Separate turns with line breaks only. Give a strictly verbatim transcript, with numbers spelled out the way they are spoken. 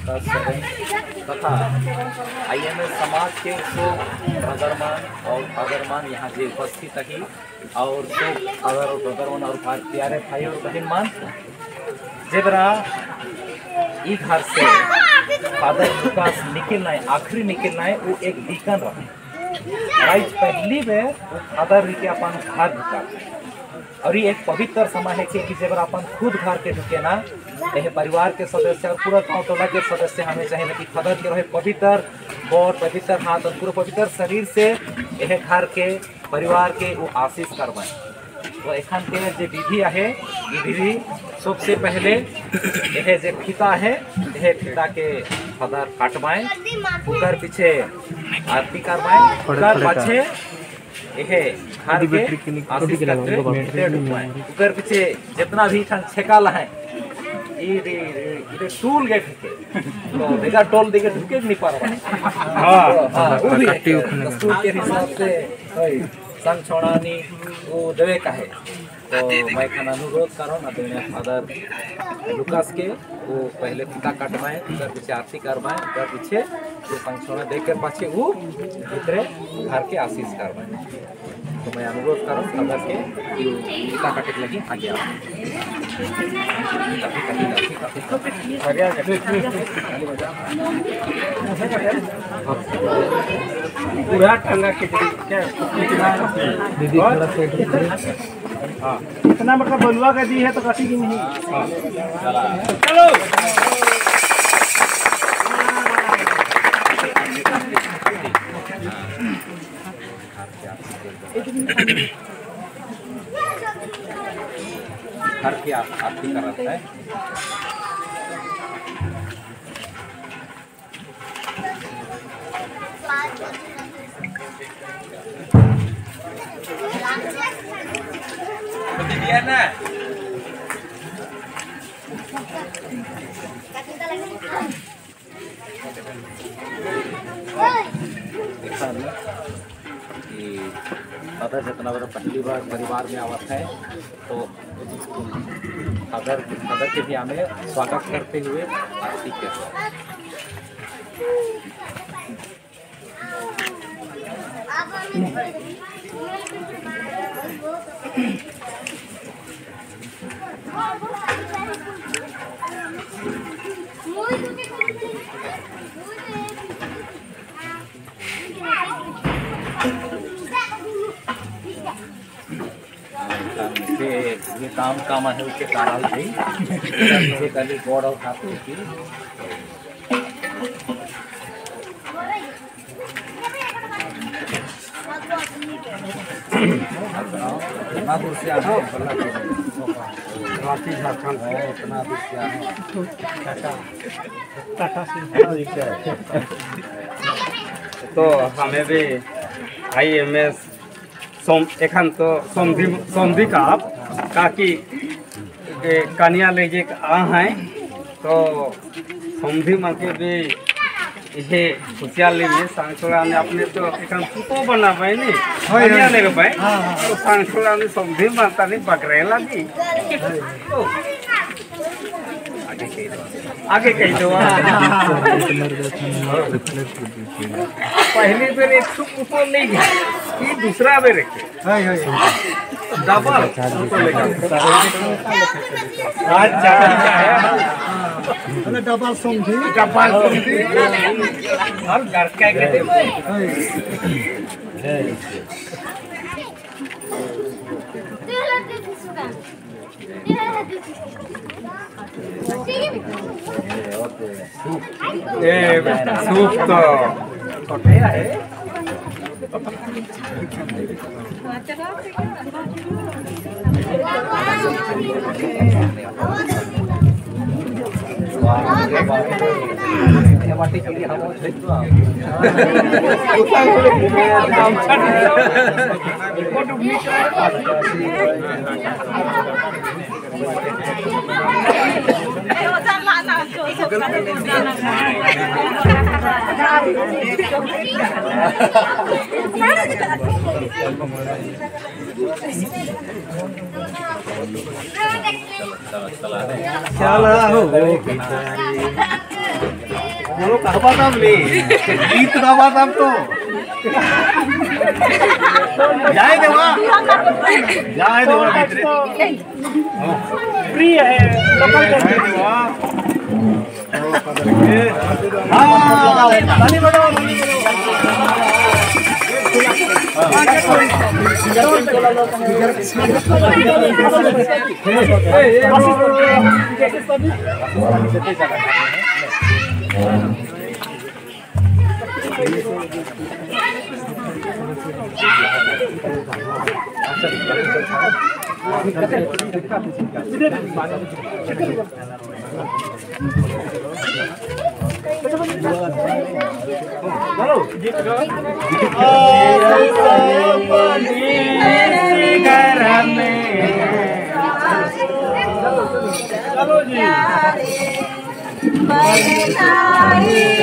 Lucas seven तथा IMS समाज के सब ब्रदरमान और फादरमान यहाँ जे उपस्थित ही और सब फादर और ब्रदरमान और प्यारे भाई और बहन मान जेबरा ई घर से फादर लुकास निकलना है, आखिरी निकलना है, वो एक डीकन रहा आज पहली बार फादर के अपन घर ढुका और ये एक पवित्र समय है कि जब अपन खुद घर के ढुके ना यह परिवार के सदस्य और पूरा गाँव टोला के सदस्य हमें चाहिए कि फादर के रहे पवित्र और पवित्र हाथ और पूरा पवित्र शरीर से यह घर के परिवार के वो आशीष करवाएं। तो एखन के जो विधि है ये विधि सबसे पहले यह जो फीता है यह फीता के फादर काटवाएं, उकर पीछे आरती करवाएं, उकर पाछे यह घर के आशीष करते उकर पीछे जितना भी ठन छेकाल है ये टूल गेट है तो देखा टोल देके ढुके नहीं पा रहा हां हां वो भी दस्तूर के हिसाब से संग छोड़ानी वो देवे का है। तो मैं खाना अनुरोध करूँ ना तो फादर लुकास के वो पहले पिता काटवाएं, उधर पीछे आरती करवाएं, उधर पीछे वो संग छोड़ा देख कर पाछे वो भीतरे घर के आशीष करवाएं। तो मैं अनुरोध करूँ फादर के पिता काटे लगी आगे
पूरा ठंडा खिचड़ी क्या हाँ इतना मतलब बलुआ का दी है तो कटी की नहीं। चलो
घर की आरती कर रहा है। दिया ना अगर जितना बड़ा पहली बार परिवार में आवत है तो अगर अगर के भी हमें स्वागत करते हुए आरती के ये काम काम है उसके कारण से ही कल गौड़ और ठाकुर की इतना दूर से आना है झारखंड है इतना दूर से आना
तो हमें भी आई एम एस सोम एखन तो समझी समझी का आप काकी कन्या लेके आ हैं तो समझी मन के भी ये खुशियाली में सांसोड़ा ने अपने तो एखन पुतो बना पाए नहीं कन्या लेके पाए तो सांसोड़ा ने समझी माता नहीं पकड़े लगी आगे कही दो पहली बार एक सौ पुतो नहीं गया ये दूसरा बार रखे डबल डबल समझी डबल समझी और घर का कहते ए सूप तो कटया है
माटी के लिए हम चला हो
बोलो कहबा तब ले गीत गावा तब तो जाए देवा जाए देवा भीतर
प्रिय है
जाए देवा हां ताली बजाओ
चलो जी